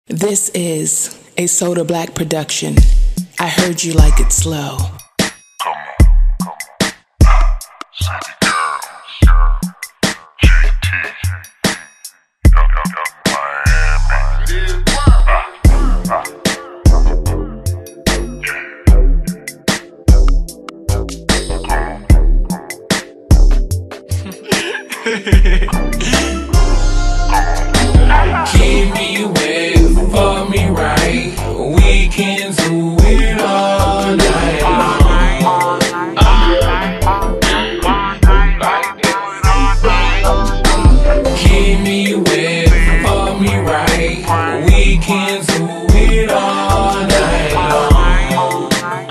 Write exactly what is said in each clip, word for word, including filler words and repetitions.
This is a Soda Black production. I heard you like it slow. Come on, come on. City girls, G T, young, young, young Miami. Ah, ah. Keep me wet, fuck me right. We can do it all night long. Keep me wet, fuck me right. We can do it all night long.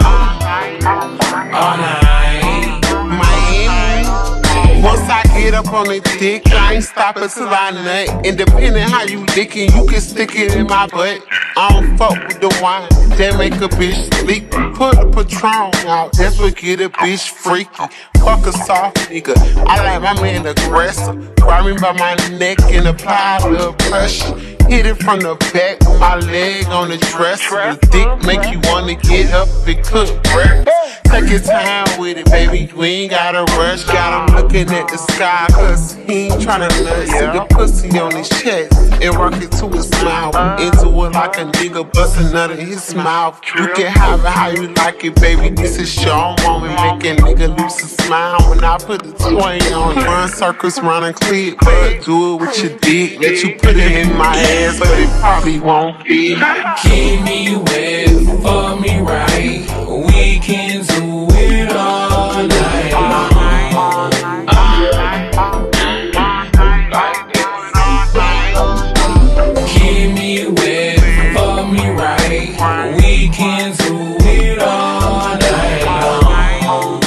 All night. Miami. Once I get up on the dick, I ain't stopping till I nut. And depending how you lickin', you can stick it in my butt. I don't fuck with the wine that make a bitch sleep. Put a Patron out, that's what get a bitch freaky. Fuck a soft nigga, I like my man aggressive. Grab me by my neck and apply a little pressure. Hit it from the back with my leg on the dresser. The dick make you wanna get up and cook breakfast. Take your time with it, baby, we ain't gotta rush. Got him looking at the sky, cause he ain't tryna nut. See the pussy on his chest and work it to his mouth. Into it like a nigga bust a nut in his mouth. You can have it how you like it, baby, this is your moment. Make a nigga lose a smile when I put the twain on. Run circles, run and clip, but do it with your dick. Let you put it in my ass, but it probably won't be. Keep me wet, fuck me right. We can do it all night long. Keep me wet, fuck me right. We can do it all night long.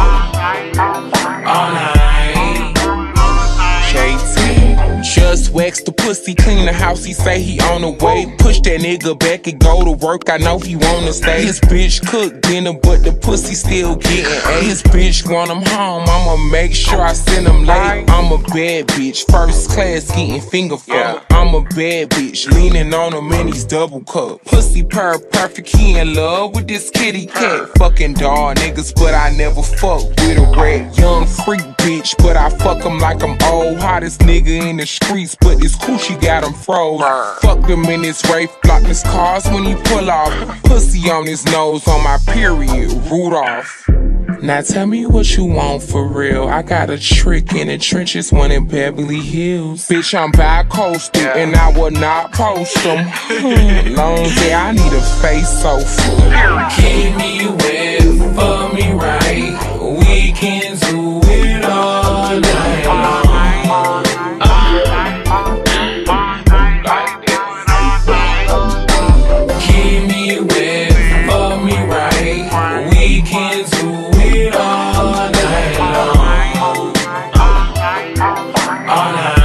All night. K T. Just wax the pussy, clean the house, he say he on the way. Push that nigga back and go to work, I know he wanna stay. His bitch cook dinner, but the pussy still getting A. His bitch want him home, I'ma make sure I send him late. I'm a bad bitch, first class getting finger fucked. I'm a bad bitch, leaning on him in these double cup. Pussy purr perfect, he in love with this kitty cat. Fucking dog niggas, but I never fuck with a rat. Young freak bitch, but I fuck him like I'm old. Hottest nigga in the streets, but this coochie got him froze. Fuck him in his rape, block his cars when he pull off. Pussy on his nose, on my period, Rudolph. Now tell me what you want for real. I got a trick in the trenches, one in Beverly Hills. Bitch, I'm bi-coastal, and I will not post them. Long day, I need a face so full. Keep me wet, fuck me right. We can do it all night long. Keep me wet, fuck me right. We can do it all night long. All night.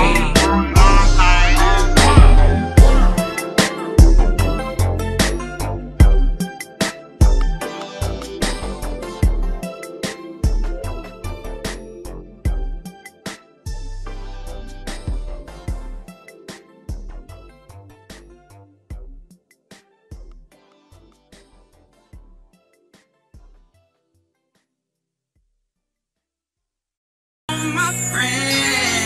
My friend,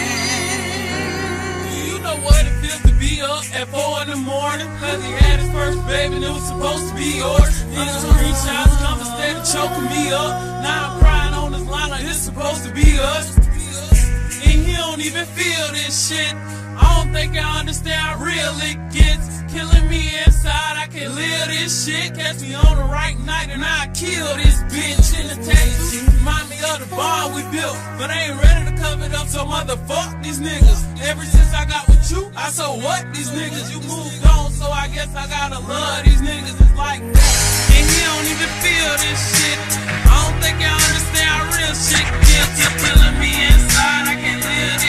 you know what it feels to be up at four in the morning, cause he had his first baby and it was supposed to be yours. These screenshots come instead of choking me up. Now I'm crying on this line like it's supposed to be us. And he don't even feel this shit. I don't think I understand how real it gets. Killing me inside, I can't live this shit. Catch me on the right night and I kill this bitch in the taxi. Remind me of the bar we built, but I ain't ready to cover it up, so motherfuck these niggas. Ever since I got with you, I so what these niggas. You moved on, so I guess I gotta love these niggas. It's like that, and he don't even feel this shit. I don't think I understand